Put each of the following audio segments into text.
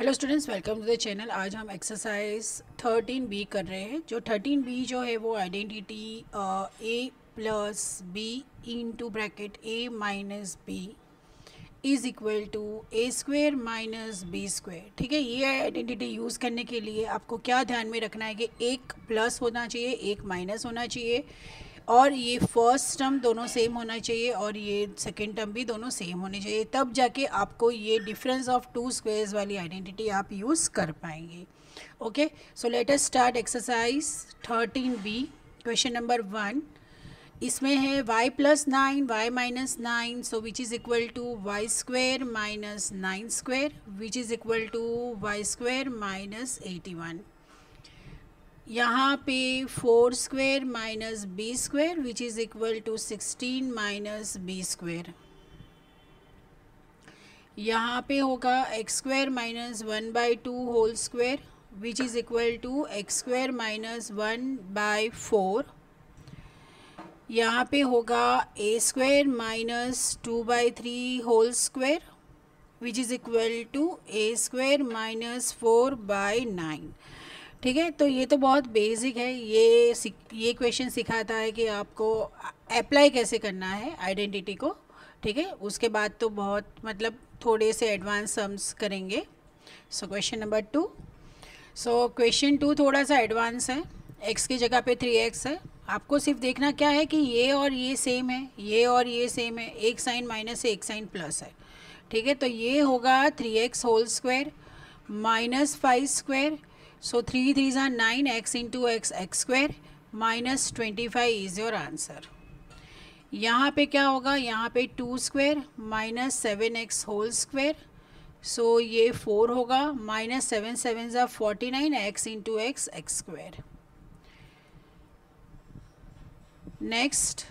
Hello students, welcome to the channel. आज हम exercise 13B कर रहे हैं। जो 13B जो है वो identity a plus B into bracket a minus B is equal to A square minus B square. ठीक है, ये आइडेंटिटी यूज़ करने के लिए आपको क्या ध्यान में रखना है कि एक प्लस होना चाहिए, एक माइनस होना चाहिए, और ये फर्स्ट टर्म दोनों सेम होना चाहिए और ये सेकेंड टर्म भी दोनों सेम होने चाहिए, तब जाके आपको ये डिफरेंस ऑफ टू स्क्वेयर्स वाली आइडेंटिटी आप यूज़ कर पाएंगे। Okay, so let us start exercise 13B। Question number 1 इसमें है y plus 9 y minus 9, so which is equal to Y square minus 9 square which is equal to Y square minus 81। यहाँ पे 4 square minus B square which is equal to 16 minus B square. यहाँ पे होगा X square minus 1/2 whole square which is equal to X square minus 1/4। यहाँ पे होगा A square minus 2/3 whole square which is equal to A square minus 4/9। ठीक है, तो ये तो बहुत बेसिक है। ये क्वेश्चन सिखाता है कि आपको अप्लाई कैसे करना है आइडेंटिटी को। ठीक है, उसके बाद तो बहुत मतलब थोड़े से एडवांस सम्स करेंगे। So question number 2। So question 2 थोड़ा सा एडवांस है। x की जगह पे 3x है। आपको सिर्फ देखना क्या है कि ये और ये सेम है, ये और ये सेम है, एक साइन माइनस है, एक साइन प्लस है। ठीक है, तो ये होगा 3x whole square minus 5 square, so 3 3s are 9, x into x x square minus 25 is your answer। यहाँ पे क्या होगा, यहाँ पे 2 square minus 7x whole square, so ये 4 होगा, minus 7 7s are 49, x into x x square। Next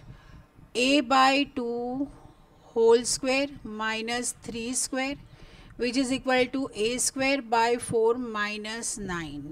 a/2 whole square minus 3 square which is equal to a square by 4 minus 9।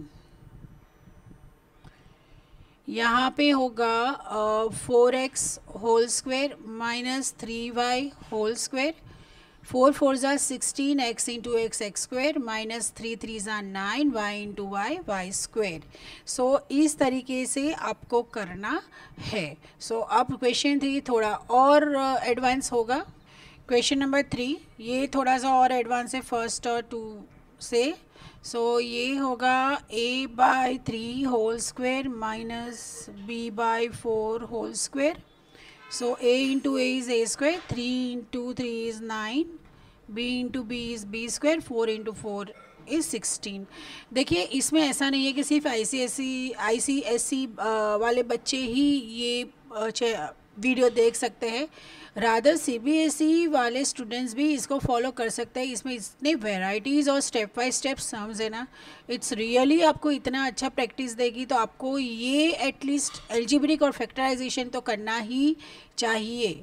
यहाँ पे होगा 4x whole square minus 3y whole square, 4 4s are 16, x into x x square minus 3 3s are 9, y into y y square। So इस तरीके से आपको करना है। सो अब क्वेश्चन 3 थोड़ा और एडवांस होगा। क्वेश्चन नंबर 3 ये थोड़ा सा और एडवांस है फर्स्ट और 2 से। सो ये होगा a/3 whole square minus b/4 whole square, so a into a is a square, 3 into 3 is 9, b into b is b square, 4 into 4 is 16। देखिए, इसमें ऐसा नहीं है कि सिर्फ ICSE वाले बच्चे ही ये वीडियो देख सकते हैं, रादर CBSE वाले स्टूडेंट्स भी इसको फॉलो कर सकते हैं। इसमें इतने वेराइटीज़ और स्टेप बाय स्टेप सम्स है ना, इट्स रियली आपको इतना अच्छा प्रैक्टिस देगी। तो आपको ये एटलीस्ट एल्जेब्रिक और फैक्टराइजेशन तो करना ही चाहिए।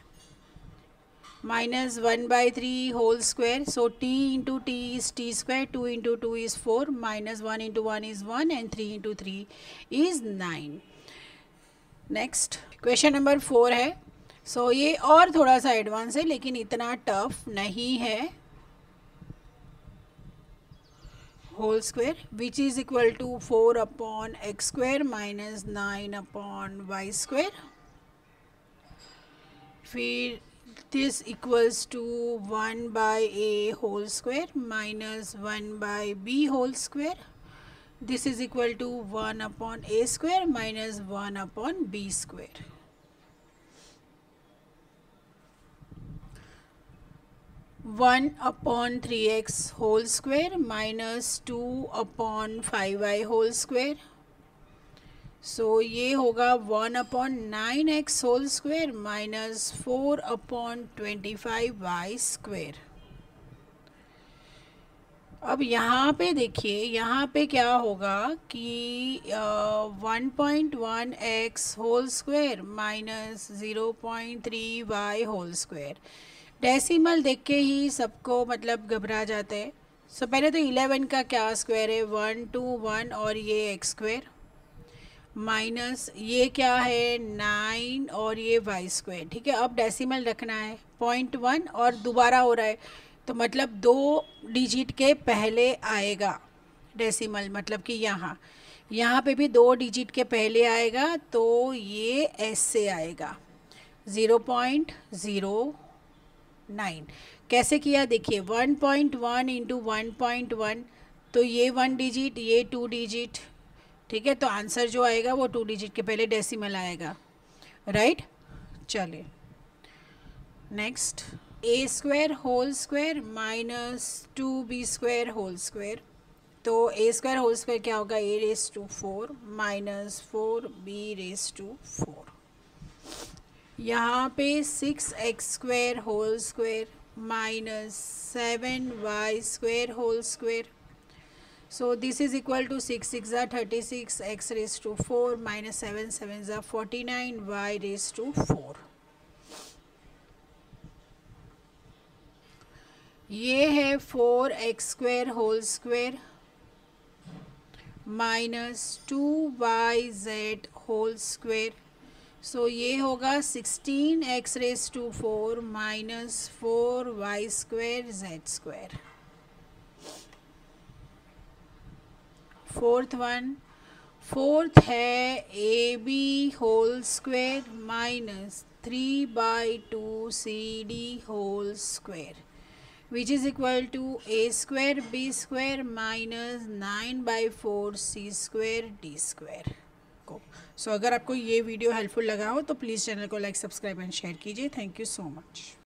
Minus 1/3 whole square, so t into T is T square, 2 into 2 is 4, minus 1 into 1 is 1 and 3 into 3 is 9। Next question number 4 है। सो ये और थोड़ा सा एडवांस है लेकिन इतना टफ नहीं है। Whole square which is equal to 4/x square minus 9/y square, फिर this equals to 1/a whole square minus 1/b whole square, this is equal to 1/a square minus 1/b square. One upon 3x whole square minus 2/5y whole square, so ये होगा 1/9x whole square minus 4/25y square. अब यहाँ पे देखिए, यहाँ पे क्या होगा कि 1.1x whole square minus 0.3y whole square. Decimal देख के ही सबको मतलब घबरा जाते हैं। सो पहले तो 11 का क्या स्क्वायर है, 1 2 1 और ये एक्स स्क्वायर, माइनस ये क्या है 9 और ये वाई स्क्वायर। ठीक है, अब डेसिमल रखना है 0.1 और दोबारा हो रहा है तो मतलब 2 डिजिट के पहले आएगा डेसिमल, मतलब कि यहाँ पे भी 2 डिजिट के पहले आएगा, तो ये एस से आएगा 0.09। कैसे किया देखिए, 1.1 इंटू 1.1, तो ये 1 डिजिट, ये 2 डिजिट, ठीक है। तो आंसर जो आएगा वो 2 डिजिट के पहले डेसिमल आएगा, राइट। चलिए next, A square whole square minus 2b² whole square. तो ए स्क्वायर होल स्क्वायर क्या होगा, a⁴ माइनस 4b⁴। यहाँ पे 6x² whole square minus 7y² whole square. So this is equal to 6 6 are 36, x⁴ minus 7 7 are 49, y⁴। ये है 4x² whole square minus 2yz whole square. So ये होगा 16x⁴ minus 4y² z²। Fourth है ab² minus 3/2cd whole square, which is equal to a² b² minus 9/4c² d² को। सो अगर आपको ये video helpful लगा हो तो प्लीज़ चैनल को लाइक, सब्सक्राइब एंड शेयर कीजिए। Thank you so much.